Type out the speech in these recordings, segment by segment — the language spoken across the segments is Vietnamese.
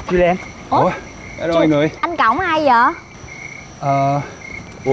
Chị Đen. Ủa? Ở đâu mọi người? Anh cổng ai vậy? Ủa?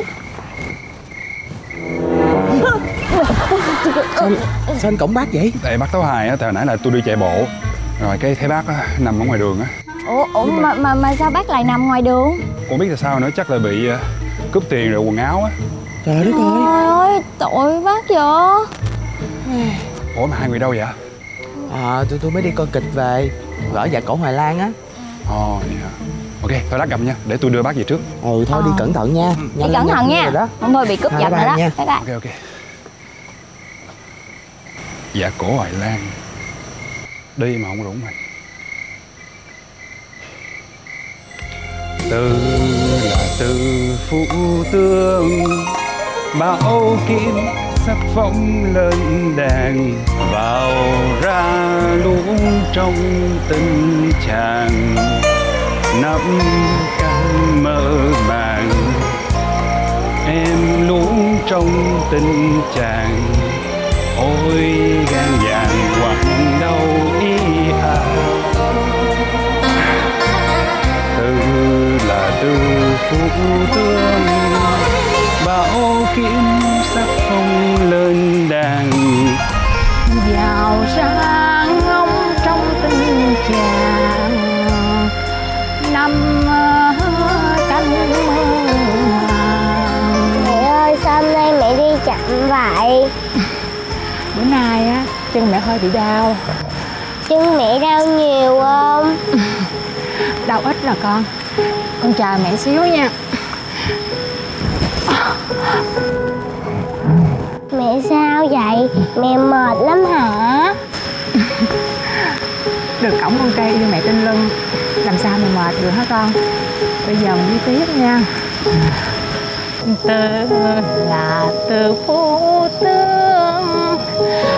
Sao anh cổng bác vậy? Tại bác Tấu Hài á, tại hồi nãy là tôi đi chạy bộ rồi cái thấy bác á, nằm ở ngoài đường á. Ủa mà sao bác lại nằm ngoài đường? Không biết là sao nữa, chắc là bị cướp tiền rồi quần áo á. Trời đất ơi. Trời ơi, tội bác vậy. Ủa mà hai người đâu vậy? Tôi mới đi coi kịch về, ở dạ cổ Hoài Lan á. Ồ vậy hả? Ok, thôi lát gặp nha, để tôi đưa bác về trước. Thôi đi cẩn thận nha. Đi cẩn thận nha. Không thôi bị cướp giật rồi đó. nha. Bye bye. Ok. Dạ cổ Hoài Lan, đi mà không rủ mình. Từ là từ phụ tương, bao kim sắc phong lên đàn, vào ra luôn trong tình chàng, năm căn mơ màng, em luôn trong tình chàng, ôi gan vàng quặn đâu ý à. Từ là từ phụ tương, bảo kiếm sắc phong lên đàn, Vào ra ngóng trong tình chàng, năm canh mơ màng. Mẹ ơi, sao hôm nay mẹ đi chậm vậy? Bữa nay á, chân mẹ hơi bị đau. Chân mẹ đau nhiều không? Đau ít là con chờ mẹ xíu nha. Mẹ sao vậy? Mẹ mệt lắm hả? Được cõng con cây cho mẹ trên lưng, làm sao mà mệt được hả con? Bây giờ mình đi tiếp nha. Từ là từ phụ tương,